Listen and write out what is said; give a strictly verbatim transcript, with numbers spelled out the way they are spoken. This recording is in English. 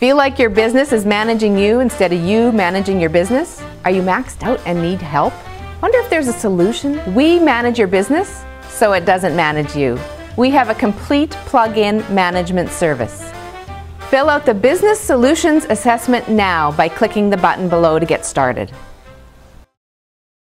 Feel like your business is managing you instead of you managing your business? Are you maxed out and need help? Wonder if there's a solution? We manage your business so it doesn't manage you. We have a complete plug-in management service. Fill out the Business Solutions Assessment now by clicking the button below to get started.